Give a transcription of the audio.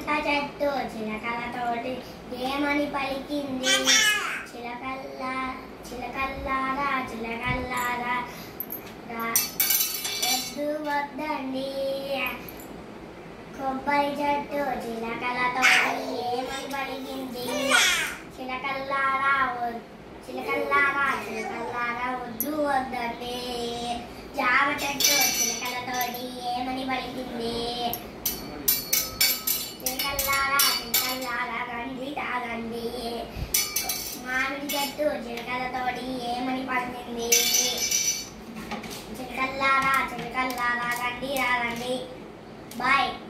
చెట్టు చిలకలతోటి ఏమని పలికింది? చిలకల్లారా చిలకల్లారా వద్దు వద్దండి. కొబ్బరి చెట్టు చిలకలతోటి ఏమని పలికింది? చిలకల్లారా చిలకల్లారా చిలకల్లారా వద్దు వద్దండి. జామ చెట్టు చిలకలతోటి ఏమని పలికింది? చిలకల్లారా చిలకల్లారా రండి తాగండి. మామిడి చెట్టు చిలకలతోటి ఏమని పలికింది? చిలకల్లారా చిలకల్లారా రండి రండి. బాయ్.